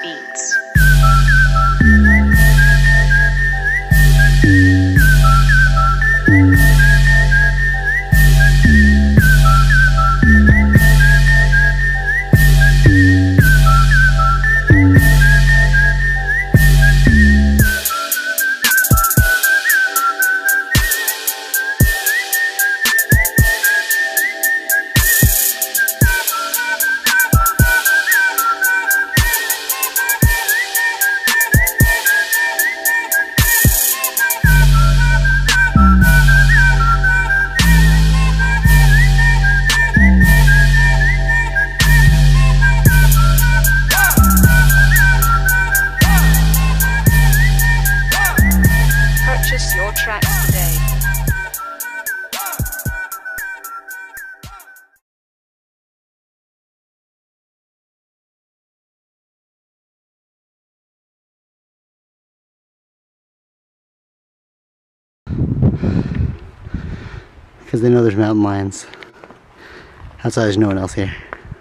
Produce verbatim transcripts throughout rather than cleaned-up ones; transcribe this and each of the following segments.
Beats. Purchase your tracks today. Because they know there's mountain lions. That's why there's no one else here.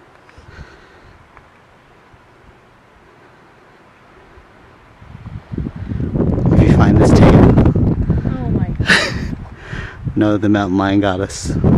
If you find this tape, Oh my God. know that the mountain lion got us.